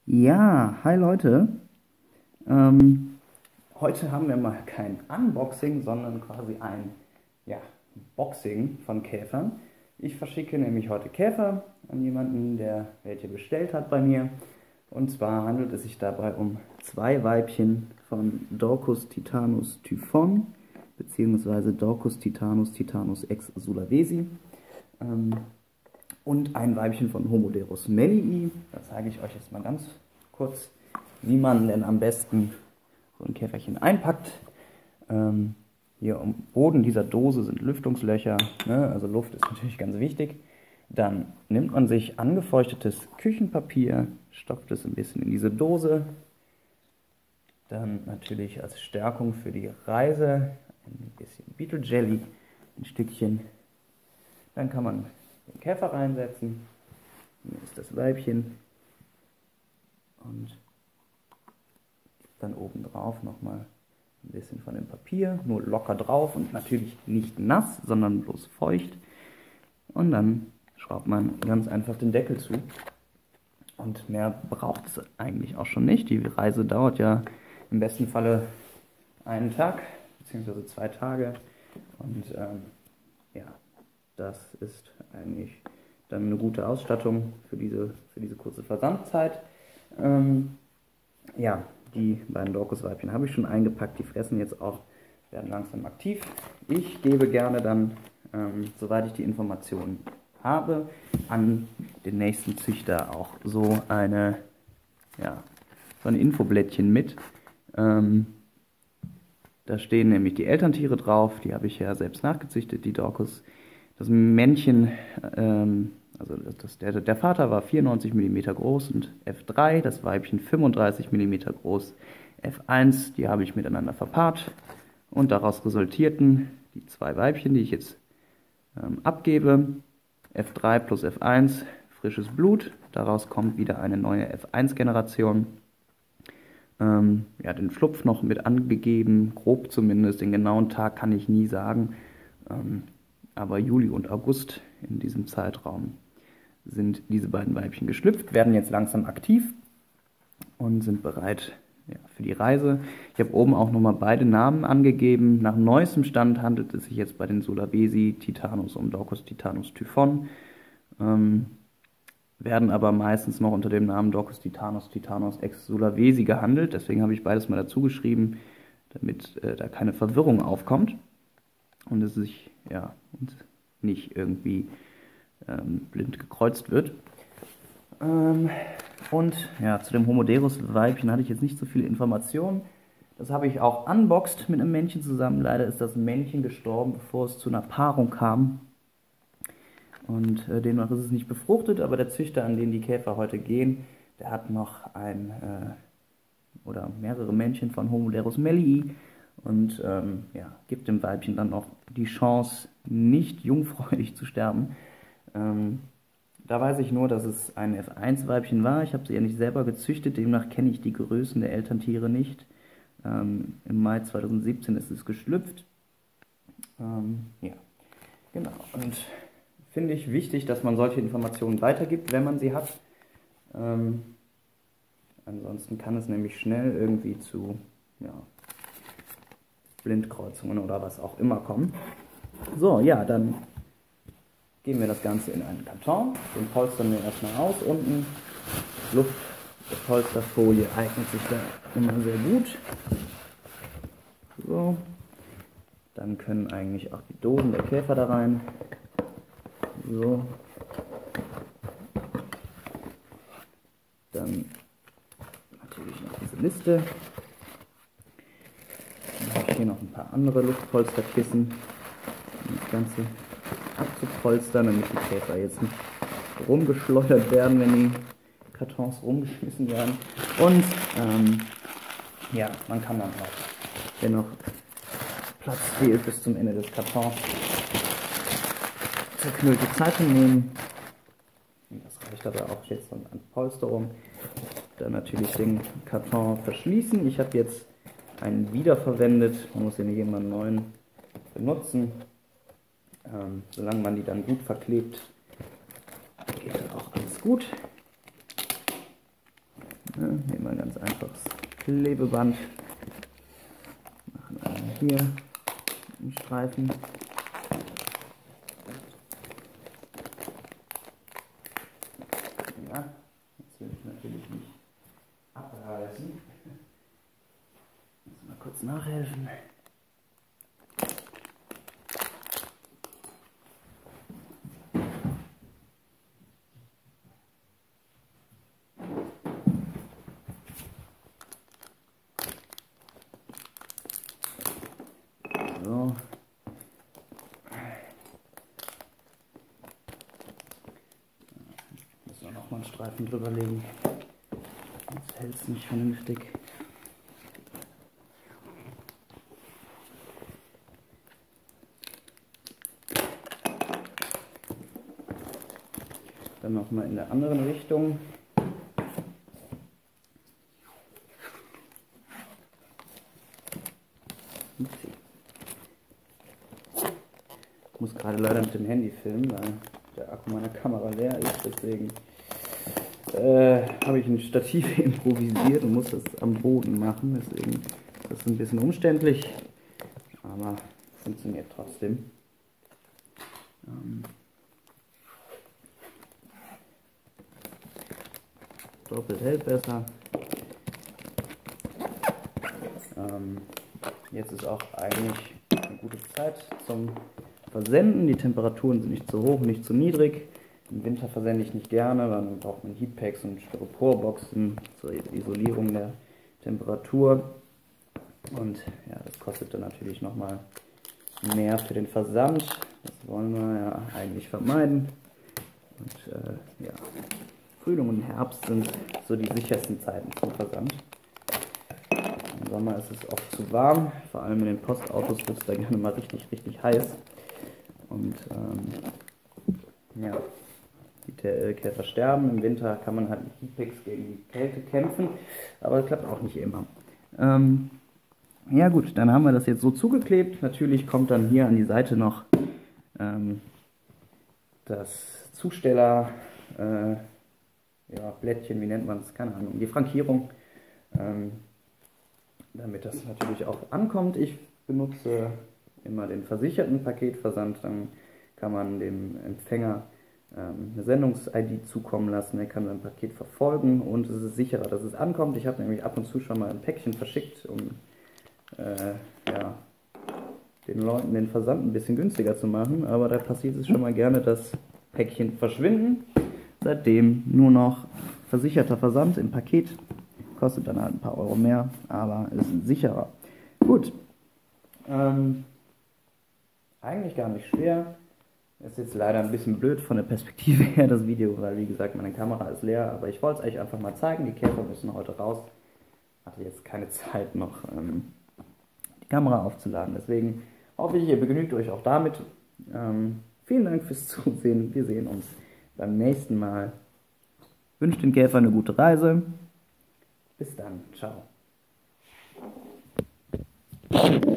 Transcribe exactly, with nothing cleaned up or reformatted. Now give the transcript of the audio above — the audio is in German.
Ja, hi Leute. Ähm, heute haben wir mal kein Unboxing, sondern quasi ein ja, Boxing von Käfern. Ich verschicke nämlich heute Käfer an jemanden, der welche bestellt hat bei mir. Und zwar handelt es sich dabei um zwei Weibchen von Daucus titanus typhon bzw. Daucus titanus titanus ex sulawesi. Ähm, und ein Weibchen von Homoderus mellii. Da zeige ich euch jetzt mal ganz kurz, wie man denn am besten so ein Käferchen einpackt. Ähm, hier am Boden dieser Dose sind Lüftungslöcher, ne? Also Luft ist natürlich ganz wichtig. Dann nimmt man sich angefeuchtetes Küchenpapier, stopft es ein bisschen in diese Dose. Dann natürlich als Stärkung für die Reise ein bisschen Beetle Jelly, ein Stückchen. Dann kann man den Käfer reinsetzen. Hier ist das Weibchen. Und dann oben drauf nochmal ein bisschen von dem Papier, nur locker drauf und natürlich nicht nass, sondern bloß feucht. Und dann schraubt man ganz einfach den Deckel zu. Und mehr braucht es eigentlich auch schon nicht. Die Reise dauert ja im besten Falle einen Tag bzw. zwei Tage. Und ähm, ja, das ist eigentlich dann eine gute Ausstattung für diese, für diese kurze Versandzeit. Ähm, ja, die beiden Daucus-Weibchen habe ich schon eingepackt, die fressen jetzt auch, werden langsam aktiv. Ich gebe gerne dann, ähm, soweit ich die Informationen habe, an den nächsten Züchter auch so eine, ja, so ein Infoblättchen mit. Ähm, da stehen nämlich die Elterntiere drauf, die habe ich ja selbst nachgezüchtet, die Daucus. Das Männchen, ähm, also das, der, der Vater war vierundneunzig Millimeter groß und F drei, das Weibchen fünfunddreißig Millimeter groß, F eins, die habe ich miteinander verpaart. Und daraus resultierten die zwei Weibchen, die ich jetzt ähm, abgebe, F drei plus F eins, frisches Blut, daraus kommt wieder eine neue F eins Generation. Ähm, ja, den Schlupf noch mit angegeben, grob zumindest, den genauen Tag kann ich nie sagen. Ähm, aber Juli und August, in diesem Zeitraum, sind diese beiden Weibchen geschlüpft, werden jetzt langsam aktiv und sind bereit, ja, für die Reise. Ich habe oben auch nochmal beide Namen angegeben. Nach neuestem Stand handelt es sich jetzt bei den Sulawesi Titanus um Daucus titanus typhon, ähm, werden aber meistens noch unter dem Namen Daucus titanus titanus ex sulawesi gehandelt. Deswegen habe ich beides mal dazu geschrieben, damit äh, da keine Verwirrung aufkommt und es sich ja und nicht irgendwie ähm, blind gekreuzt wird. Ähm, und ja, zu dem Homoderus-Weibchen hatte ich jetzt nicht so viele Informationen. Das habe ich auch unboxed mit einem Männchen zusammen. Leider ist das Männchen gestorben, bevor es zu einer Paarung kam. Und äh, demnach ist es nicht befruchtet, aber der Züchter, an den die Käfer heute gehen, der hat noch ein äh, oder mehrere Männchen von Homoderus mellii und ähm, ja, gibt dem Weibchen dann auch die Chance, nicht jungfräulich zu sterben. Ähm, da weiß ich nur, dass es ein F eins Weibchen war. Ich habe sie ja nicht selber gezüchtet, demnach kenne ich die Größen der Elterntiere nicht. Ähm, Im Mai zweitausendsiebzehn ist es geschlüpft. Ähm, ja, genau. Und finde ich wichtig, dass man solche Informationen weitergibt, wenn man sie hat. Ähm, ansonsten kann es nämlich schnell irgendwie zu ja, Blindkreuzungen oder was auch immer kommen. So, ja, dann geben wir das Ganze in einen Karton. Den polstern wir erstmal aus. Unten Luftpolsterfolie eignet sich da immer sehr gut. So, dann können eigentlich auch die Dosen der Käfer da rein. So, dann natürlich noch diese Liste. Dann habe ich hier noch ein paar andere Luftpolsterkissen, um das Ganze abzupolstern, damit die Käfer jetzt nicht rumgeschleudert werden, wenn die Kartons rumgeschmissen werden. Und ähm, ja, man kann dann auch, wenn noch Platz fehlt bis zum Ende des Kartons, zerknüllte Zeitung nehmen. Und das reicht aber auch jetzt an Polsterung. Dann natürlich den Karton verschließen. Ich habe jetzt einen wiederverwendet, man muss ja nicht immer einen neuen benutzen. Ähm, solange man die dann gut verklebt, geht auch alles gut. Ja. Klebeband. Machen einmal hier einen Streifen. Ja, jetzt will ich natürlich nicht abreißen. Muss mal kurz nachhelfen. So. Müssen wir noch mal einen Streifen drüber legen. Sonst hält es nicht vernünftig. Dann noch mal in der anderen Richtung. Ich muss gerade leider mit dem Handy filmen, weil der Akku meiner Kamera leer ist, deswegen äh, habe ich ein Stativ improvisiert und muss das am Boden machen, deswegen ist das ein bisschen umständlich, aber funktioniert trotzdem. Ähm, doppelt hält besser. Ähm, jetzt ist auch eigentlich eine gute Zeit zum Versenden. Die Temperaturen sind nicht zu hoch, nicht zu niedrig. Im Winter versende ich nicht gerne, dann braucht man Heatpacks und Styroporboxen zur Isolierung der Temperatur. Und ja, das kostet dann natürlich nochmal mehr für den Versand. Das wollen wir ja eigentlich vermeiden. Und äh, ja, Frühling und Herbst sind so die sichersten Zeiten zum Versand. Im Sommer ist es oft zu warm, vor allem in den Postautos wird es da gerne mal richtig, richtig heiß. Und ähm, ja, die Käfer sterben. Im Winter kann man halt mit Heatpacks gegen die Kälte kämpfen, aber das klappt auch nicht immer. Ähm, ja gut, dann haben wir das jetzt so zugeklebt. Natürlich kommt dann hier an die Seite noch ähm, das Zusteller, äh, ja, Blättchen, wie nennt man es, keine Ahnung, die Frankierung, ähm, damit das natürlich auch ankommt. Ich benutze immer den versicherten Paketversand, dann kann man dem Empfänger ähm, eine Sendungs-I D zukommen lassen, er kann sein Paket verfolgen und es ist sicherer, dass es ankommt. Ich habe nämlich ab und zu schon mal ein Päckchen verschickt, um äh, ja, den Leuten den Versand ein bisschen günstiger zu machen, aber da passiert es schon mal gerne, dass Päckchen verschwinden. Seitdem nur noch versicherter Versand im Paket, kostet dann halt ein paar Euro mehr, aber ist sicherer. Gut. Ähm, Eigentlich gar nicht schwer. Ist jetzt leider ein bisschen blöd von der Perspektive her, das Video, weil wie gesagt, meine Kamera ist leer, aber ich wollte es euch einfach mal zeigen. Die Käfer müssen heute raus. Hatte jetzt keine Zeit noch, ähm, die Kamera aufzuladen. Deswegen hoffe ich, ihr begnügt euch auch damit. Ähm, vielen Dank fürs Zusehen. Wir sehen uns beim nächsten Mal. Ich wünsche den Käfer eine gute Reise. Bis dann. Ciao.